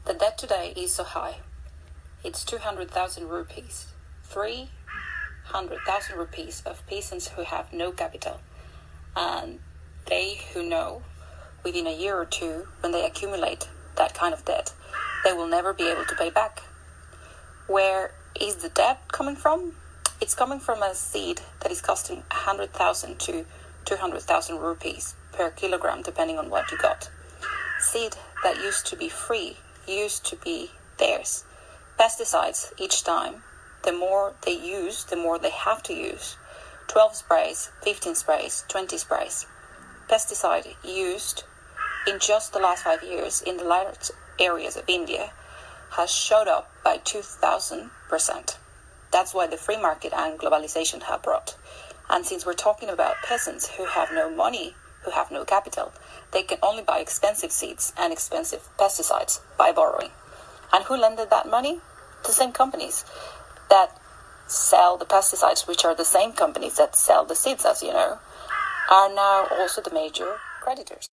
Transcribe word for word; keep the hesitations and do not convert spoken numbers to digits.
The debt today is so high. It's two hundred thousand rupees. three hundred thousand rupees of peasants who have no capital. And they who know within a year or two, when they accumulate that kind of debt, they will never be able to pay back. Where is the debt coming from? It's coming from a seed that is costing one hundred thousand to two hundred thousand rupees per kilogram, depending on what you got. Seed that used to be free, used to be theirs. Pesticides each time, the more they use, the more they have to use. twelve sprays, fifteen sprays, twenty sprays. Pesticide used in just the last five years in the large areas of India has shot up by two thousand percent. That's why the free market and globalization have brought. And since we're talking about peasants who have no money, who have no capital, they can only buy expensive seeds and expensive pesticides by borrowing. And who lended that money? The same companies that sell the pesticides, which are the same companies that sell the seeds, as you know, are now also the major creditors.